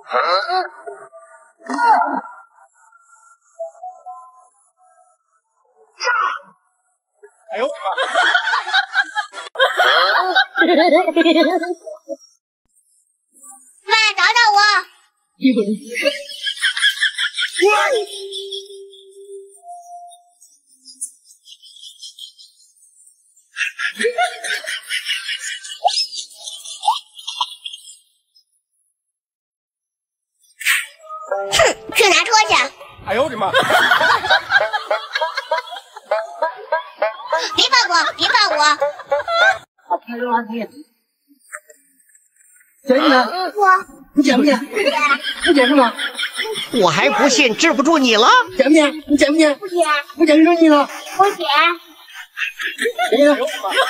哎呦我的妈！ 妈，找找我！哼，去拿车去！ 哎呦我的妈！ 别放我！别放我！ 我拍个垃圾。捡你呢？你捡不捡？不捡是吗？ 我还不信治不住你了。 捡不捡？你捡不捡？ 不捡。 不捡就扔你了。 不捡。 捡你呢？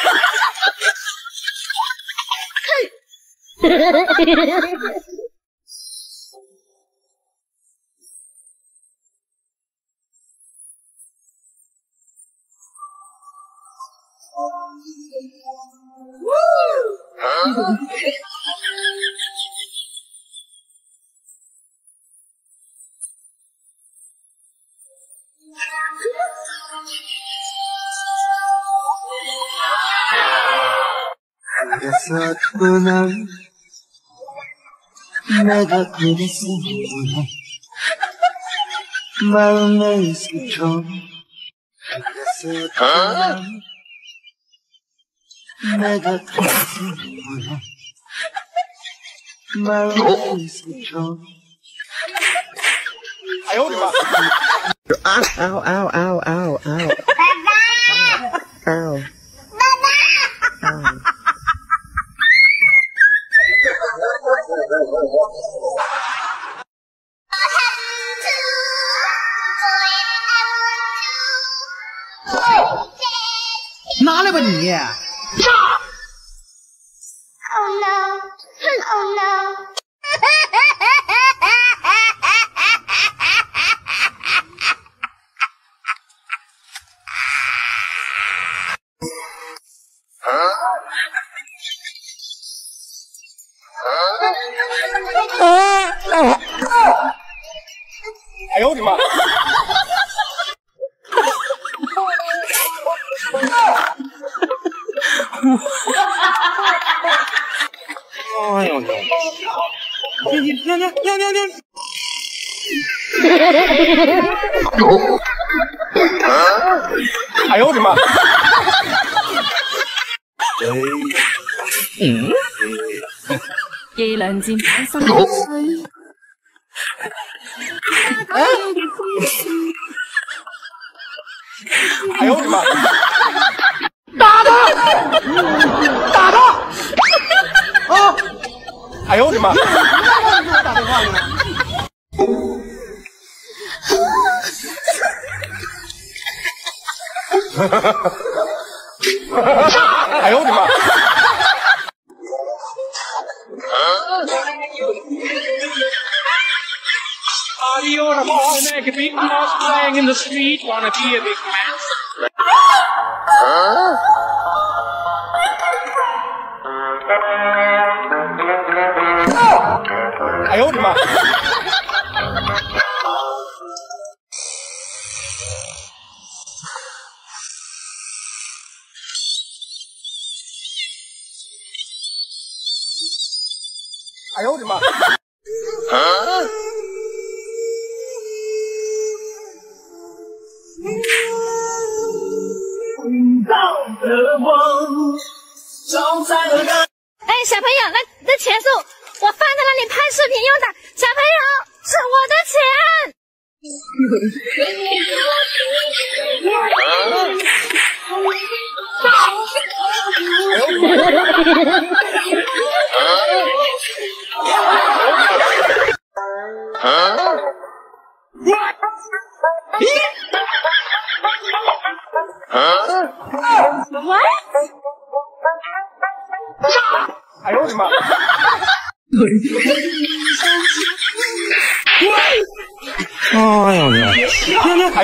哎呦我的妈！ 啊！嗷嗷嗷嗷嗷！ 爸爸！ 嗷！ 爸爸！ 拿来吧你！ Oh no! Oh no! 哎呦我的妈！ 哎呦！ 尿！ 哎呦我的妈！ 一兩箭擺心水。 哎呦我的妈！ 打他！啊！ 哎呦我的妈！ 打电话呢？ 哎呦我的妈！ Party on a ball, make a big noise playing in the street, wanna be a big man. 哎呦我的妈！哎呦我的妈！ 哎，小朋友，那钱是我放在那里拍视频用的，小朋友，是我的钱。 哎呦我的妈！ 哎呦尿！哎，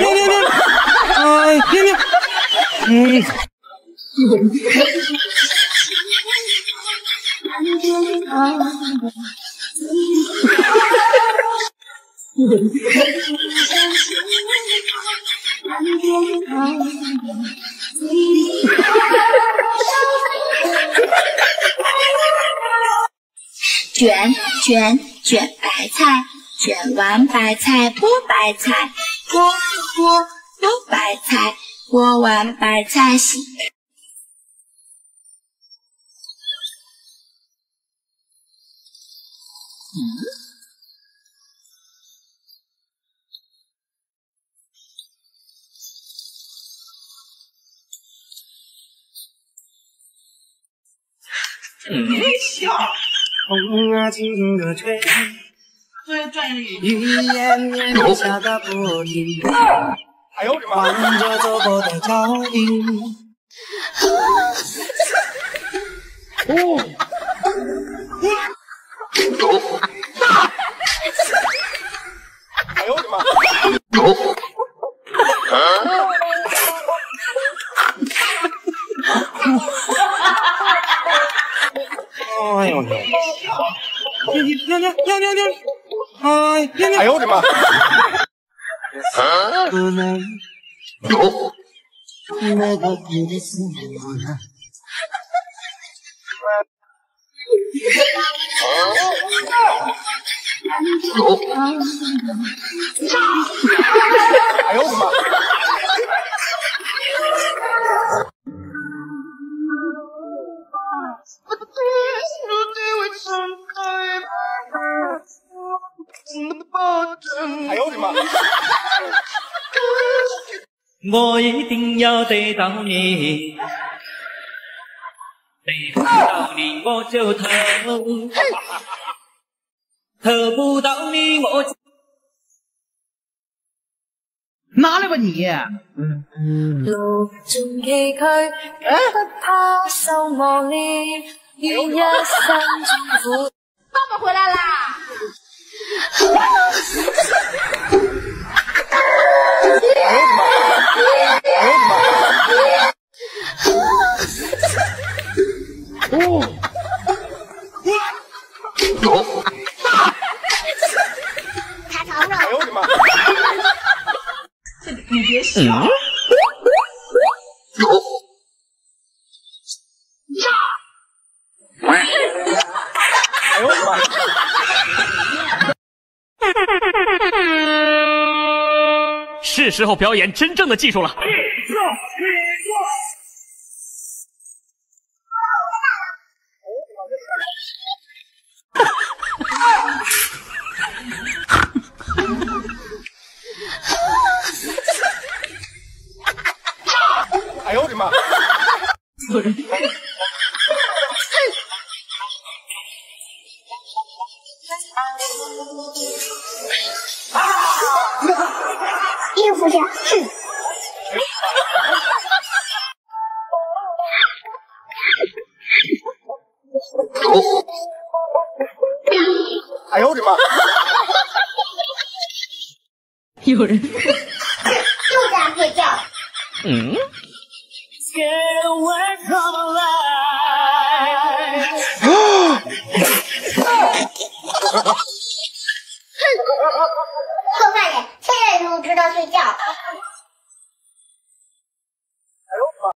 尿！ 卷白菜，卷完白菜剥白菜，剥白菜，剥完白菜洗。 风啊轻轻地吹，雨绵绵地下个不停， 哎呦我的妈！ 伴着走过的脚印。 哎呦我的妈！ 哎呦我的妈！ 哎呦我的妈！哎呦我的妈！哎呦我的妈！ 我一定要得到你，得不到你我就投，投不到你我就。 拿来吧你！ 路盡崎嶇，不怕受磨練，願一生中苦。爸爸回來啦！ 他疼了。 哎呦我的妈！ 你别笑。 哎呦我的妈！ 是时候表演真正的技术了。 哎呦我的妈！ 应付着， 哎呦我的妈！ 有人。 就这样睡觉。